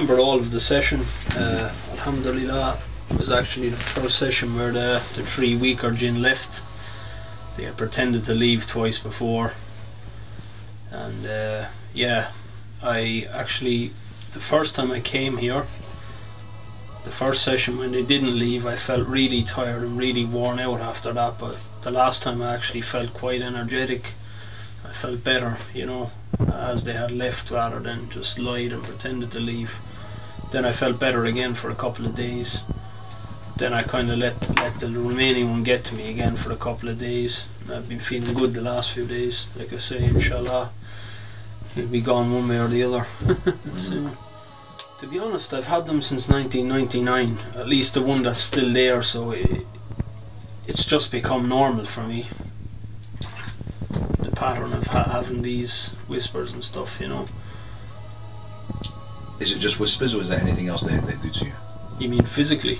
remember all of the session. Alhamdulillah, it was actually the first session where the 3 weaker jinn left. They had pretended to leave twice before, and yeah, I actually, the first time I came here, the first session when they didn't leave, I felt really tired and really worn out after that, but the last time I actually felt quite energetic. I felt better, you know, as they had left rather than just lied and pretended to leave. Then I felt better again for a couple of days. Then I kind of let the remaining one get to me again for a couple of days. I've been feeling good the last few days. Like I say, inshallah, it'll be gone one way or the other. So, to be honest, I've had them since 1999, at least the one that's still there, so it's just become normal for me. The pattern of having these whispers and stuff, you know. Is it just whispers, or is there anything else they do to you? You mean physically?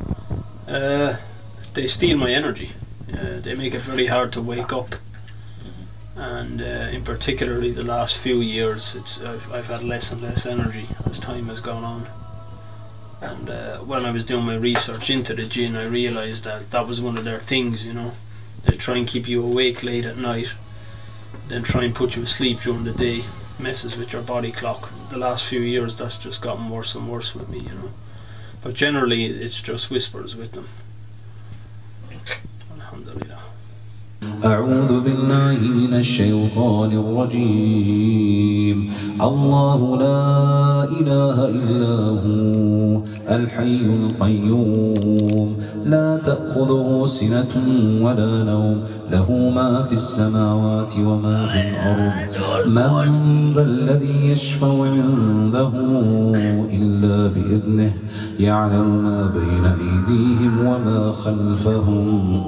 They steal my energy. They make it very hard to wake up. And in particularly the last few years, I've had less and less energy as time has gone on. And when I was doing my research into the jinn, I realised that was one of their things, you know. They try and keep you awake late at night, then try and put you asleep during the day. Messes with your body clock. The last few years that's just gotten worse and worse with me, you know. But generally it's just whispers with them. Alhamdulillah. أعوذ بالله من الشيطان الرجيم. الله لا إله إلا هو الحي القيوم لا تأخذه سنة ولا نوم له ما في السماوات وما في الأرض من ذا الذي يشفع عنده إلا بإذنه يعلم ما بين أيديهم وما خلفهم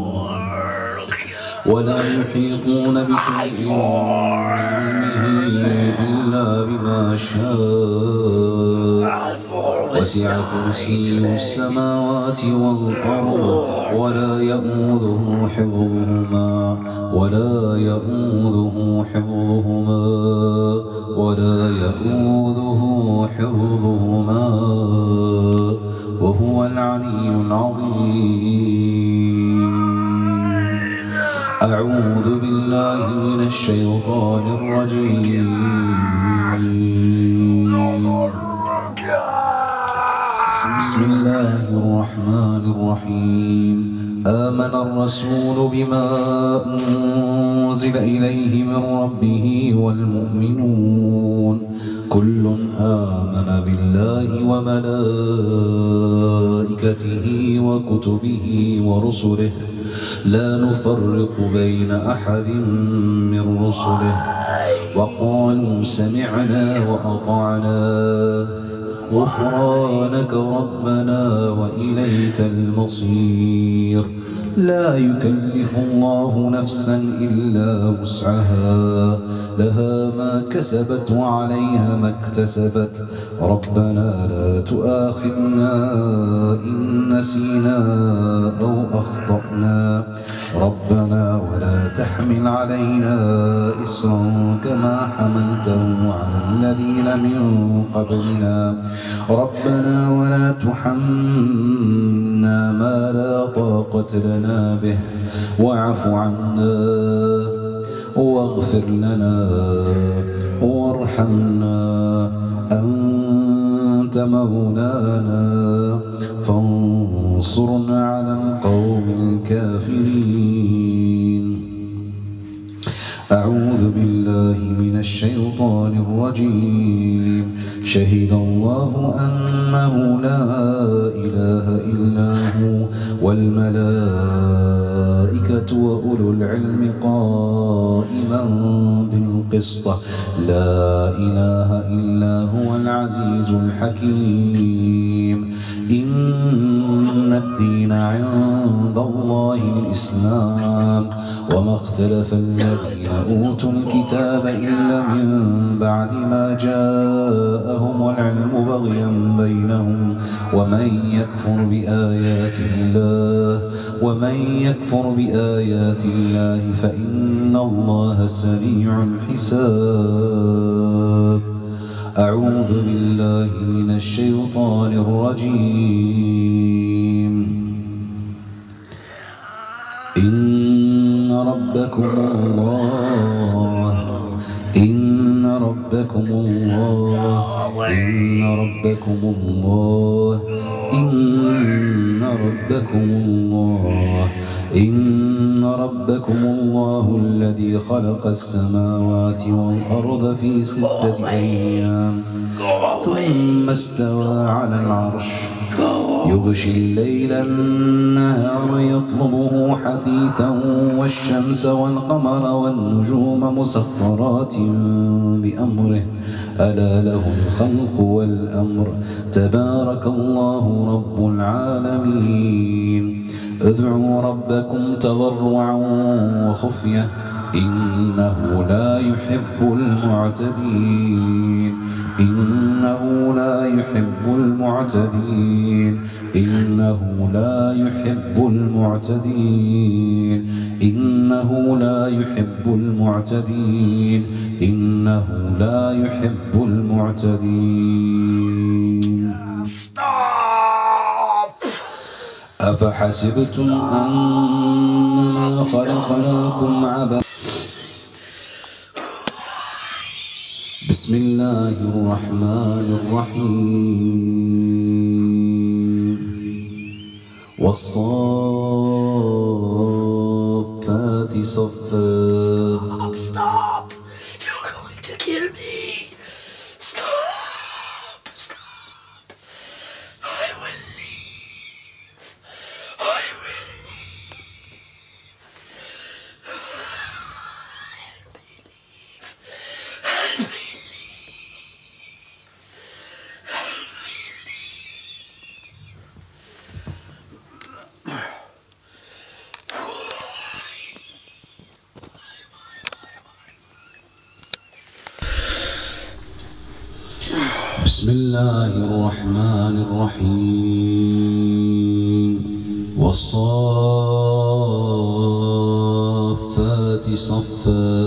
ولا يحيطون بشيء من علمه إلا بما شاء وسع كرسيه السماوات والأرض ولا يؤوده حفظهما وهو العلي العظيم. أعوذ بالله من الشيطان الرجيم. بسم الله الرحمن الرحيم. آمن الرسول بما أنزل إليه من ربه والمؤمنون كل آمن بالله وملائكته وكتبه ورسله لا نفرق بين أحد من رسله وقالوا سمعنا وأطعنا غفرانك ربنا وإليك المصير. لا يكلف الله نفسا إلا وسعها لها ما كسبت وعليها ما اكتسبت. ربنا لا تؤاخذنا إن نسينا أو أخطأنا. ربنا ولا تحمل علينا إصرا كما حملته على الذين من قبلنا. ربنا ولا تحملنا ما لا طاقة لنا به واعف عنا واغفر لنا وارحمنا أنت مولانا فانصرنا على القوم الكافرين. أعوذ بالله من الشيطان الرجيم. شهد الله أنه لا إله إلا هو والملائكة وأولو العلم قائما بالقسط لا إله إلا هو العزيز الحكيم. إن الدين عند الله الإسلام وما اختلف الذين أوتوا الكتاب إلا من بعد ما جاءهم العلم بغيا بينهم ومن يكفر بآيات الله فإن الله سريع الحساب. أعوذ بالله من الشيطان الرجيم. إن ربكم الله إن ربكم الله إن ربكم الله إن ربكم الله إن ربكم الله الذي خلق السماوات والأرض في 6 أيام ثم استوى على العرش يغشي الليل النهار يطلبه حثيثا والشمس والقمر والنجوم مسخرات بأمره ألا له الخلق والأمر تبارك الله رب العالمين. ادعوا ربكم تضرعا وخفية إنه لا يحب المعتدين إنه لا يحب المعتدين إنه لا يحب المعتدين إنه لا يحب المعتدين إنه لا يحب المعتدين. Stop! أفحسبتم أنما خلقناكم عبثا بسم الله الرحمن الرحيم. والصافات صفا. Stop! You're going to kill me! Stop! Stop! I will leave. I will leave. I'll believe. I'll بسم الله الرحمن الرحيم. والصافات صفا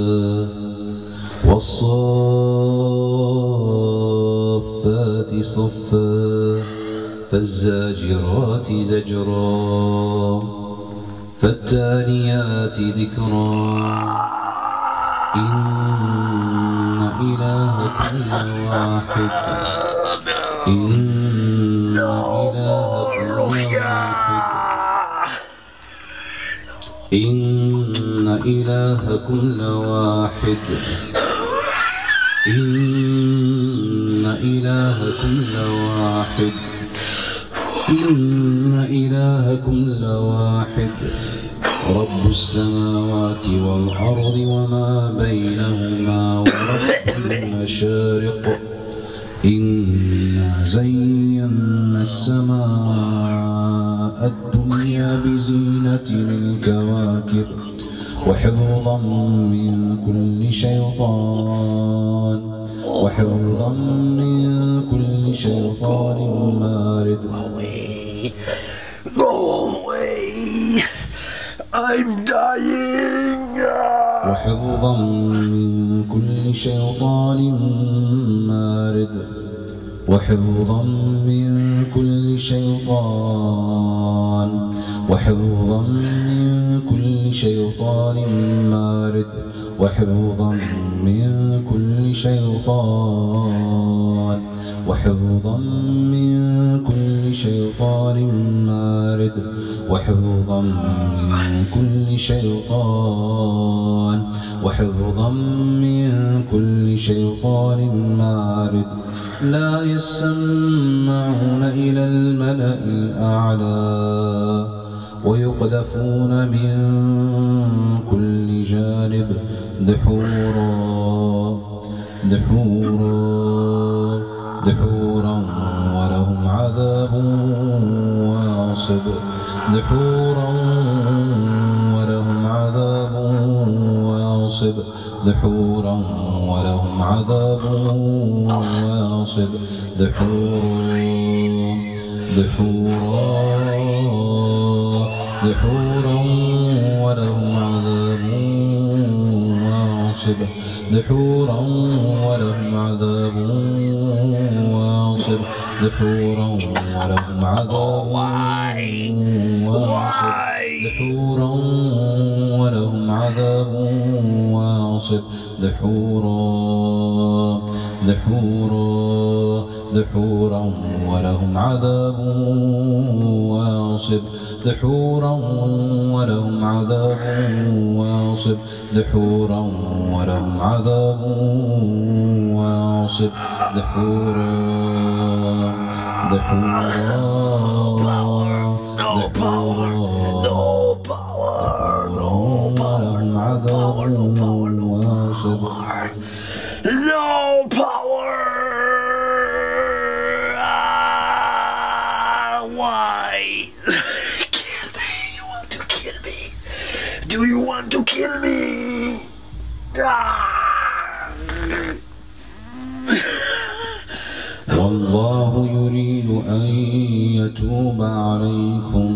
والصافات صفا فالزاجرات زجرا فالتاليات ذكرا إن إلهكم لواحد إن إلهكم لواحد إن إلهكم لواحد إن إلهكم لواحد إن إلهكم لواحد رب السماوات والأرض وما بينهما ورب المشارق إنا زينا السماء الدنيا بزينة الكواكب وحفظا من كل شيطان وحفظا من كل شيطان مارد. Go away! I'm dying! وحفظا من كل شيطان مارد وحفظا من كل شيطان وحفظا من كل شيطان مارد وحفظا من كل شيطان وحفظا من كل شيطان مارد وحفظا من كل شيطان وحفظا من كل شيطان مارد. لا يسمعون إلى الملأ الأعلى ويقذفون من كل جانب دحورا دحورا دحورا ولهم عذاب واصب دحورا ولهم عذاب واصب دحورا ولهم عذاب واصب دحورا دحورا دحورا ولهم عذاب واصب دحورا ولهم عذاب واصب دحورا ولهم عذاب واصب دحورا ولهم عذاب واصب دحورا ولهم عذاب واصب دحورا ولهم عذاب واصب دحورا ولهم عذاب واصب دحورا ولهم عذاب واصب. No power! Why? Kill me! You want to kill me? Do you want to kill me? والله يريد أن يتوب عليكم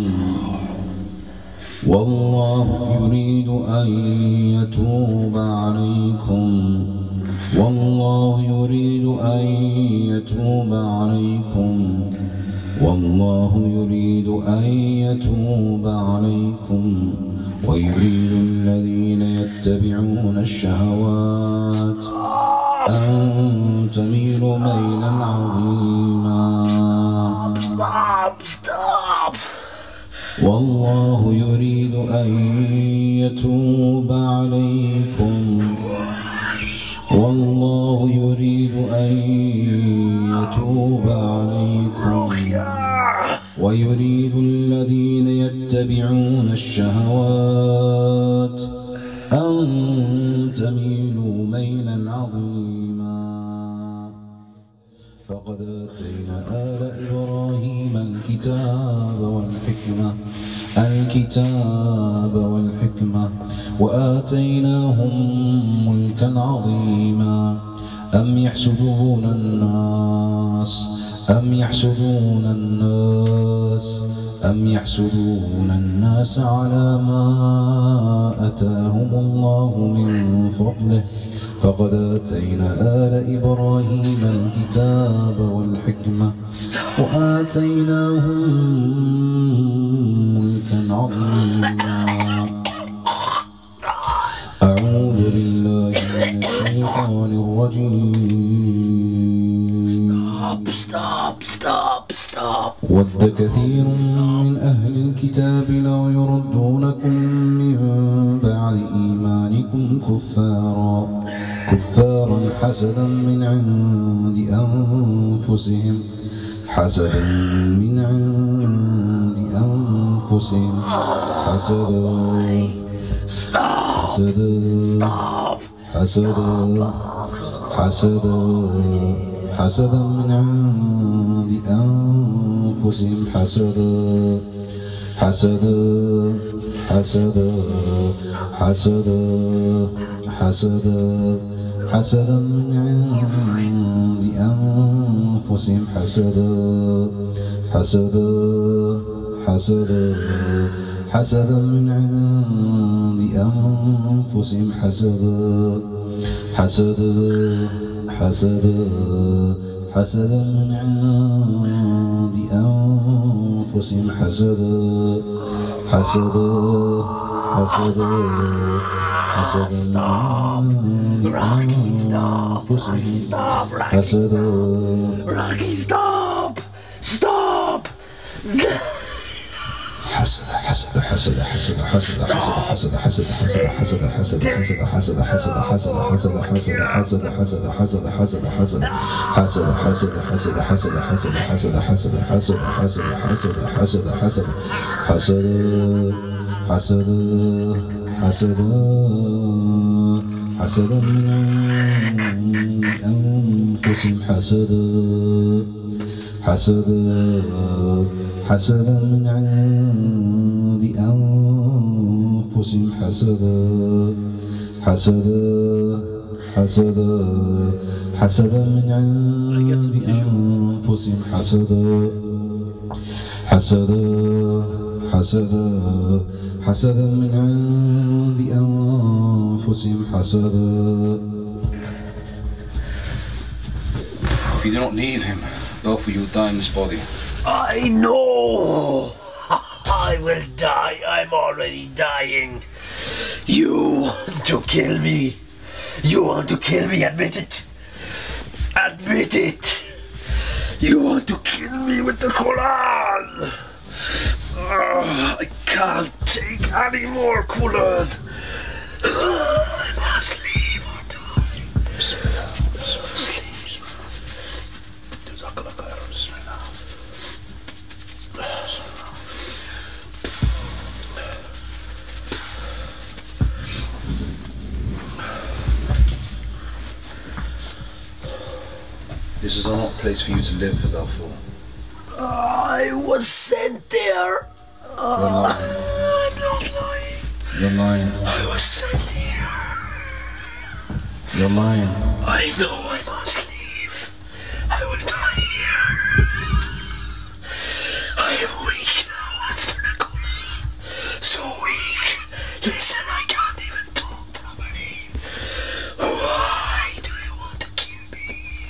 والله يريد أن يتوب عليكم والله يريد أن يتوب عليكم والله يريد أن يتوب عليكم ويريد الذين يتبعون الشهوات أن تميلوا ميلا عظيما. Stop. والله يريد أن يتوب عليكم والله يريد أن يتوب عليكم ويريد الذين يتبعون الشهوات أن تميلوا ميلا عظيما. فقد آتينا آل إبراهيم الكتاب والحكمة وآتيناهم ملكا عظيما. أم يحسدون الناس على ما آتاهم الله من فضله فقد آتينا آل إبراهيم الكتاب والحكمة وآتيناهم ملكا عظيما. أعوذ بالله من الشيطان الرجيم. Stop. ود كثير من أهل الكتاب لو يردونكم من بعد إيمانكم كفارا حسدا من عند أنفسهم حسدا من عند أنفسهم حسدا من عند أنفسهم حسدا من عند أنفسهم حسدا من عند أنفسهم Rocky, stop! حسدا من عند أنفسهم حسدا من عند أنفسهم حسدا من عند أنفسهم حسدا من عند أنفسهم حسدا. If you do not leave him, both of you will die in this body. I know. I will die. I'm already dying. You want to kill me. You want to kill me. Admit it. Admit it. You want to kill me with the Quran. I can't take any more Quran. I must leave or die. Sleep. This is not a place for you to live, Balfour. I was sent there. You're lying. I'm not lying. You're lying. I was sent here. You're lying. I know I must leave. I will die here. I am weak now after the Quran. So weak. Listen, I can't even talk properly. Why do you want to kill me?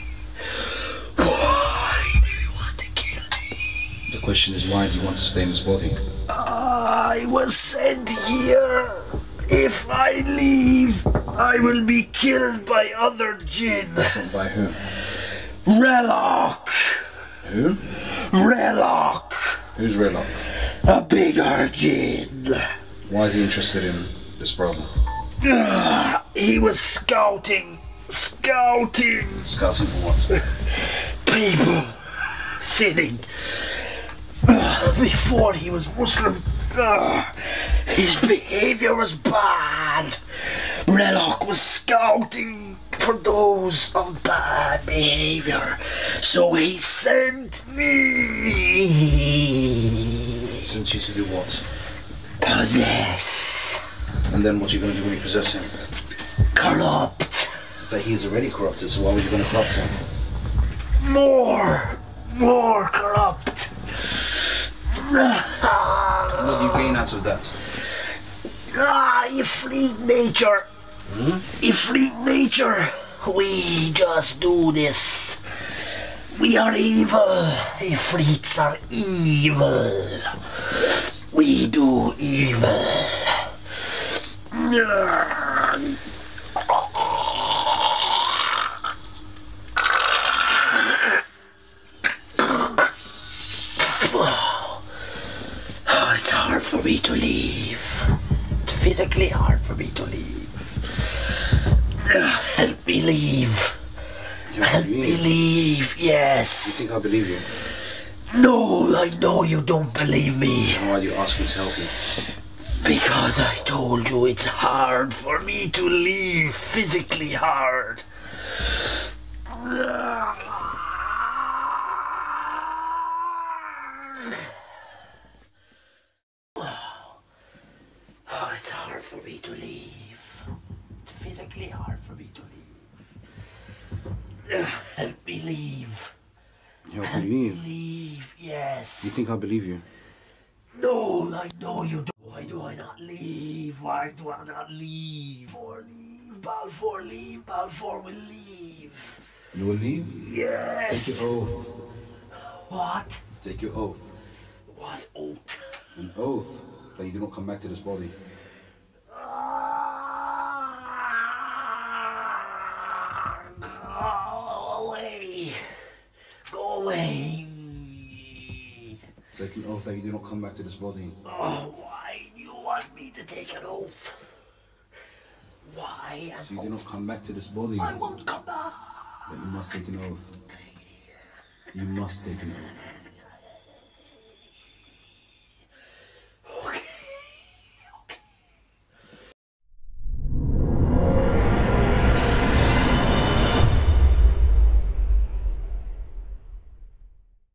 Why do you want to kill me? The question is, why do you want to stay in this body? I was sent here. If I leave, I will be killed by other jinn. Sent by whom? Relok. Who? Relok. Who's Relok? A bigger jinn. Why is he interested in this brother? He was scouting. Scouting Scouting for what? people. Sinning. Before he was Muslim. His behavior was bad. Relok was scouting for those of bad behavior. So he sent me. Sent you to do what? Possess. And then what are you going to do when you possess him? Corrupt. But he is already corrupted, so why were you going to corrupt him? More corrupt. What do you gain out of that? Ifrit nature. Ifrit nature. We just do this. We are evil. Ifrits are evil. We do evil. It's hard for me to leave. It's physically hard for me to leave. Help me leave. Help me leave, You yes. think I believe you? No, I know you don't believe me. Then why do you ask me to help you? Because I told you it's hard for me to leave. Physically hard. Oh, it's hard for me to leave. It's physically hard for me to leave. Help me leave. Help me leave? Leave, yes. You think I believe you? No, I know you don't. Why do I not leave? Why do I not leave? Or leave. Balfour, leave. Balfour will leave. You will leave? Yes. Take your oath. What? Take your oath. What oath? An oath that you do not come back to this body. Go away. Go away. Take an oath that you do not come back to this body. Oh, why do you want me to take an oath? Why? So you do not come back to this body. I won't come back. But you must take an oath. You must take an oath.